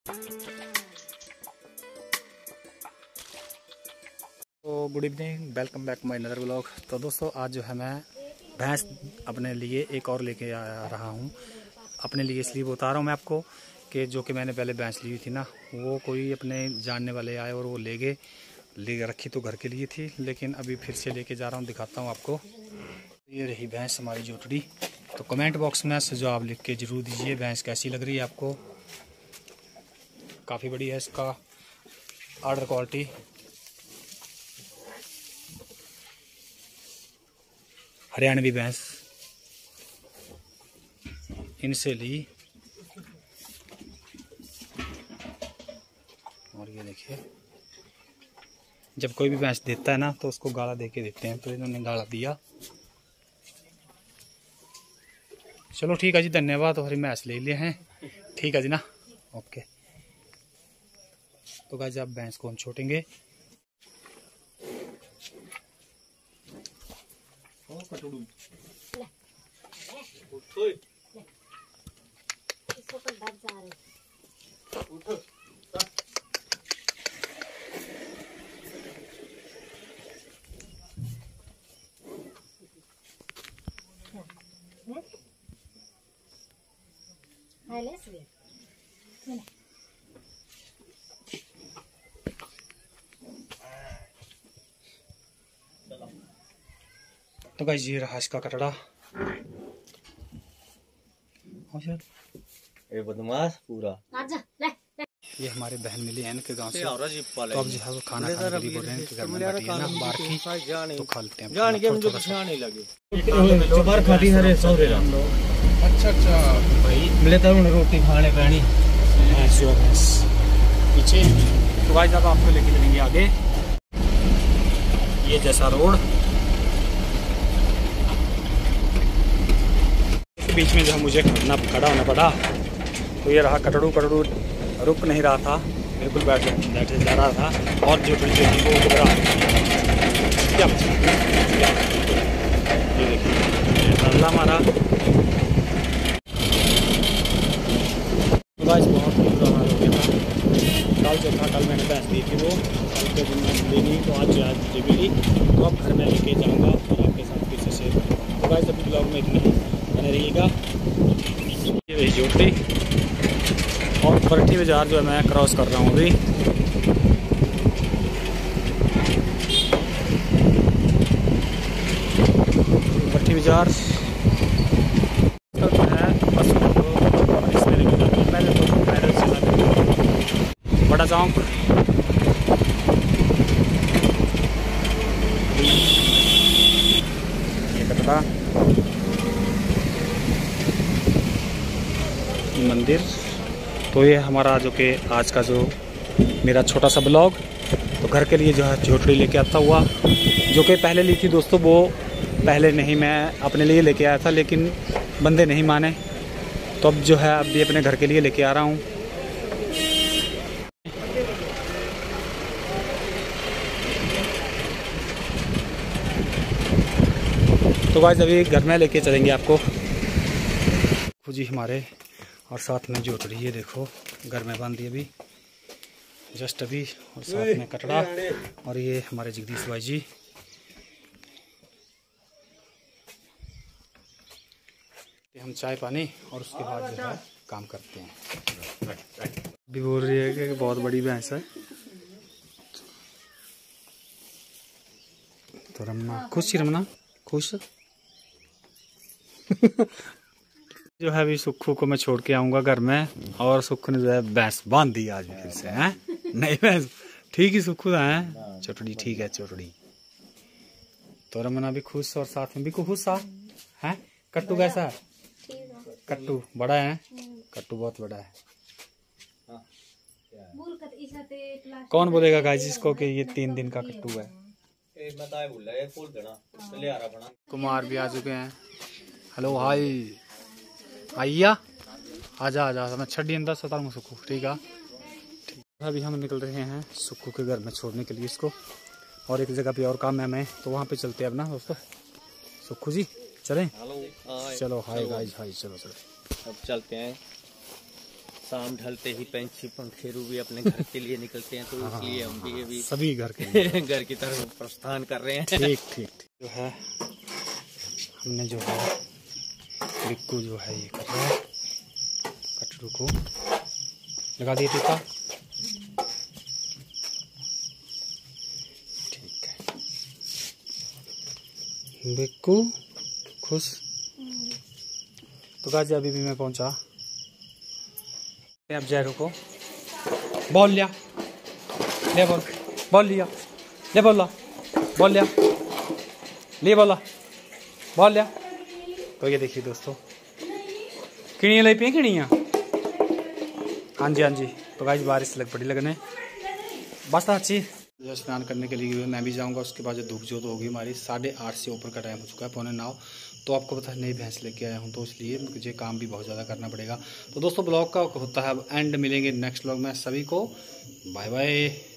तो good evening, welcome back my another vlog. तो दोस्तों आज जो है मैं भैंस अपने लिए एक और लेके आ रहा हूँ। अपने लिए इसलिए बता रहा हूँ मैं आपको कि जो कि मैंने पहले भैंस ली हुई थी ना, वो कोई अपने जानने वाले आए और वो ले रखी तो घर के लिए थी, लेकिन अभी फिर से लेके जा रहा हूँ, दिखाता हूँ आपको। ये रही भैंस हमारी जोटड़ी। तो कमेंट बॉक्स में सुझाव लिख के ज़रूर दीजिए भैंस कैसी लग रही है आपको। काफ़ी बड़ी है, इसका आर्डर क्वालिटी। हरियाणवी भैंस इनसे ली। और ये देखिए, जब कोई भी भैंस देता है ना तो उसको गाला दे के देते हैं, तो इन्होंने गाला दिया। चलो ठीक है जी, धन्यवाद। तो हरी भैंस ले लिए हैं, ठीक है जी ना, ओके। तो गाइस आप भैंस को हम छोटेंगे। तो गाइस ये रहा इसका कटड़ा। ये बदमाश पूरा। ये हमारे बहन मिली है इनके गांव से, तो अब जो है वो खाना खाने के लिए बोल रहे हैं कि घर में बैठी है ना बाहर की, तो खा लेते हैं। जान के मुझे पछाण नहीं लगे जो बार खाती है रे सौरे रा। अच्छा भाई मिले तो रोटी खाने पैनी भैंस पीछे। तो गाइस अब आपको लेके चलेंगे आगे। ये जैसा रोड बीच में जो है मुझे खड़ा होना पड़ा। तो ये रहा कटड़ू रुक नहीं रहा था, बिल्कुल बैठे जा रहा था। और जो थी वो घबरा क्या, ये देखिए अल्लाह मारा। तो गाइस बहुत ही बुरा हाल हो गया था। कल जो था, कल मैंने भैंस दी थी, वो कल के दिन मैंने ली नहीं, तो आज मुझे मिली। तो अब घर में लेके जाऊँगा और आपके साथ फिर से शेयर करूँगा। तो गाइस अभी ब्लॉग में इतना ही, बने रहिएगा। ये रही जोटी और बरठी बाजार जो है मैं क्रॉस कर रहा हूँ अभी। बरठी बाजार है, बस इसमें लेके जाता हूँ। पहले तो पैदल चला बड़ा चौक। ये कटरा मंदिर। तो ये हमारा जो कि आज का जो मेरा छोटा सा ब्लॉग, तो घर के लिए जो है झोटड़ी लेके आता हुआ, जो कि पहले ली थी दोस्तों, वो पहले नहीं मैं अपने लिए लेके आया था, लेकिन बंदे नहीं माने। तो अब जो है अब भी अपने घर के लिए लेके आ रहा हूँ। तो गाइस अभी घर में लेके चलेंगे आपको जी हमारे, और साथ में जोटड़ी। ये देखो घर में बांध दी अभी जस्ट अभी, और साथ में कटड़ा। और ये हमारे जगदीश भाई जी। हम चाय पानी और उसके बाद जो है काम करते हैं। अभी बोल रही है कि बहुत बड़ी भैंस है। तो रमना खुश ही, रमना खुश जो है अभी सुक्खू को मैं छोड़ के आऊँगा घर में, और सुक्खू ने जो है भैंस बांध दी आज फिर से। हैं नहीं भैंस ठीक ही सुक्खू है, चोटड़ी ठीक है चोटड़ी। तो रमना भी खुश और साथ में भी खुश है। कट्टू कैसा है? कट्टू बड़ा है, कट्टू बहुत बड़ा है। कौन बोलेगा गाइस इसको कि ये 3 दिन का कट्टू है। कुमार भी आ चुके हैं। हेलो हाय आइया, आजा आजा, मैं छड़ी अंदर सता हूँ सुक्खू, ठीक है। अभी हम निकल रहे हैं सुक्खू के घर में छोड़ने के लिए इसको, और एक जगह पे और काम है हमें, तो वहाँ पे चलते हैं अब ना दोस्तों। सुक्खू जी चलें? चलो हाय गाइस, हाय चलो अब चलते हैं। शाम ढलते ही पंछी पंखेरू भी अपने घर के लिए निकलते हैं, तो इसलिए हम भी अभी सभी घर के घर की तरफ प्रस्थान कर रहे हैं। ठीक ठीक जो है हमने जो है बिक्कू जो है ये कर रहा है, कटरू को लगा दिए टीका। ठीक है बिक्कू खुश। तो गाजी अभी भी मैं पहुंचा। अब जैरो को बॉल लिया, ले बॉल लिया, ले बोला बॉल लिया, ले बोला बॉल लिया। तो ये देखिए दोस्तों किड़ियाँ लाई पी किड़ियाँ। हाँ जी हाँ जी। तो गाइस बारिश लग पड़ी लगने बस अच्छी जो स्नान करने के लिए मैं भी जाऊंगा। उसके बाद जो धूप जो तो होगी हमारी 8:30 से ऊपर का टाइम हो चुका है, 8:45। तो आपको पता है नई भैंस लेके आया हूँ, तो इसलिए मुझे काम भी बहुत ज़्यादा करना पड़ेगा। तो दोस्तों ब्लॉग का होता है अब एंड, मिलेंगे नेक्स्ट ब्लॉग में। सभी को बाय बाय।